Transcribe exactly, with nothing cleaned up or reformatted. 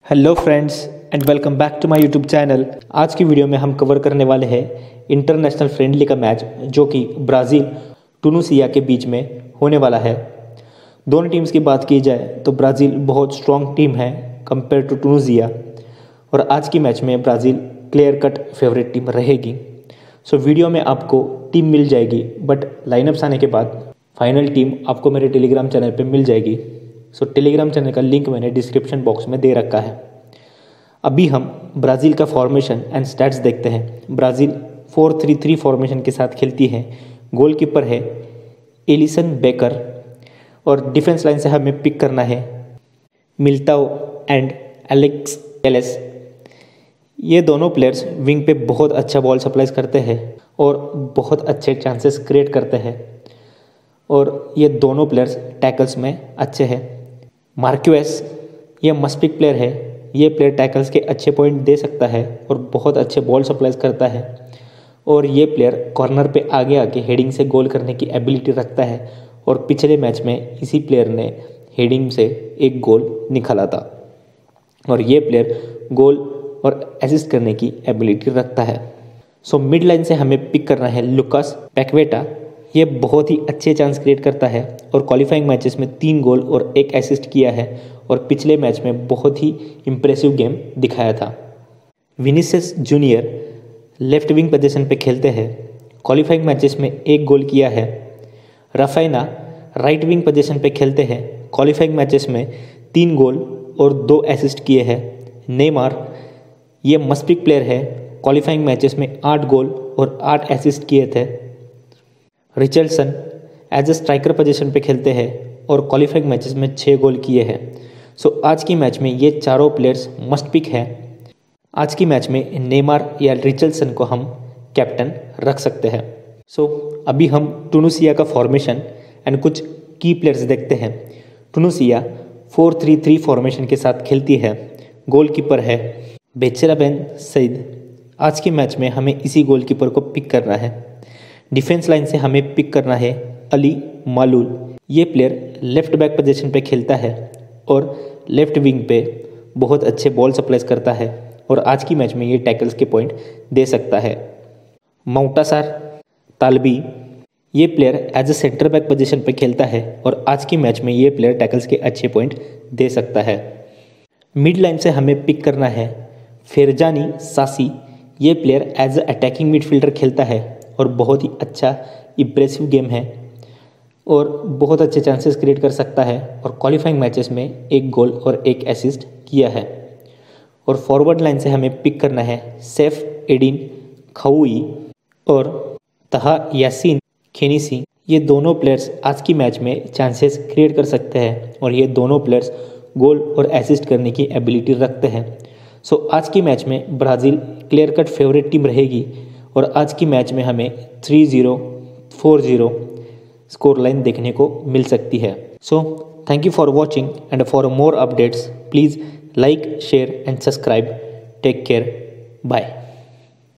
Hello friends and welcome back to my YouTube channel. आज की video में हम कवर करने वाले हैं इंटरनेशनल फ्रेंडली का मैच जो कि ब्राज़ील टूनिसिया के बीच में होने वाला है। दोनों टीम्स की बात की जाए तो ब्राज़ील बहुत स्ट्रॉन्ग टीम है कंपेयर टू टूनिसिया और आज की मैच में Brazil clear cut favourite team रहेगी। सो वीडियो में आपको टीम मिल जाएगी बट लाइनअप्स आने के बाद फाइनल टीम आपको मेरे टेलीग्राम चैनल पर मिल जाएगी। सो टेलीग्राम चैनल का लिंक मैंने डिस्क्रिप्शन बॉक्स में दे रखा है। अभी हम ब्राज़ील का फॉर्मेशन एंड स्टैट्स देखते हैं। Brazil four three three formation के साथ खेलती है। गोलकीपर है एलिसन बेकर और डिफेंस लाइन से हमें पिक करना है मिल्ताओ एंड एलेक्स टेलेस। ये दोनों प्लेयर्स विंग पे बहुत अच्छा बॉल सप्लाई करते हैं और बहुत अच्छे चांसेस क्रिएट करते हैं और ये दोनों प्लेयर्स टैकल्स में अच्छे हैं। मार्क्वेस ये मस्पिक प्लेयर है। ये प्लेयर टैकल्स के अच्छे पॉइंट दे सकता है और बहुत अच्छे बॉल सप्लाई करता है और ये प्लेयर कॉर्नर पे आगे आके हेडिंग से गोल करने की एबिलिटी रखता है और पिछले मैच में इसी प्लेयर ने हेडिंग से एक गोल निकाला था और ये प्लेयर गोल और असिस्ट करने की एबिलिटी रखता है। सो मिड लाइन से हमें पिक करना है लुकास पैक्वेटा। ये बहुत ही अच्छे चांस क्रिएट करता है और क्वालिफाइंग मैचेस में तीन गोल और एक असिस्ट किया है और पिछले मैच में बहुत ही इम्प्रेसिव गेम दिखाया था। Vinicius Junior left wing position पे खेलते हैं। क्वालिफाइंग मैचेस में एक गोल किया है। राफाइना राइट विंग पोजीशन पे खेलते हैं। क्वालिफाइंग मैचेस में तीन गोल और दो असिस्ट किए हैं। नेमार ये मस्पिक प्लेयर है। क्वालिफाइंग मैचेस में आठ गोल और आठ असिस्ट किए थे। Richardson as a striker position पे खेलते हैं और क्वालिफाइंग मैचेस में छः गोल किए हैं। सो आज की मैच में ये चारों प्लेयर्स मस्ट पिक हैं। आज की मैच में नेमार या रिचर्डसन को हम कैप्टन रख सकते हैं। सो अभी हम टूनिसिया का फॉर्मेशन एंड कुछ की प्लेयर्स देखते हैं। Tunisia four three three formation के साथ खेलती है। गोलकीपर है बेचराबेन सईद। आज के मैच में हमें इसी गोलकीपर को पिक करना है। डिफेंस लाइन से हमें पिक करना है अली मालूल। ये प्लेयर लेफ्ट बैक पोजीशन पे खेलता है और लेफ्ट विंग पे बहुत अच्छे बॉल सप्लाई करता है और आज की मैच में ये टैकल्स के पॉइंट दे सकता है। मौटासार तालबी ये player as a centre back position पे खेलता है और आज की मैच में ये प्लेयर टैकल्स के अच्छे पॉइंट दे सकता है। मिड लाइन से हमें पिक करना है फेरजानी सासी। ये player as a attacking midfielder खेलता है और बहुत ही अच्छा इम्प्रेसिव गेम है और बहुत अच्छे चांसेस क्रिएट कर सकता है और क्वालिफाइंग मैचेस में एक गोल और एक असिस्ट किया है। और फॉरवर्ड लाइन से हमें पिक करना है सेफ एडिन खऊई और तहा यासीन खेनीसी। ये दोनों प्लेयर्स आज की मैच में चांसेस क्रिएट कर सकते हैं और ये दोनों प्लेयर्स गोल और असिस्ट करने की एबिलिटी रखते हैं। सो आज की मैच में Brazil clear cut favourite team रहेगी और आज की मैच में हमें three zero four zero score line देखने को मिल सकती है। So thank you for watching and for more updates please like share and subscribe. Take care bye.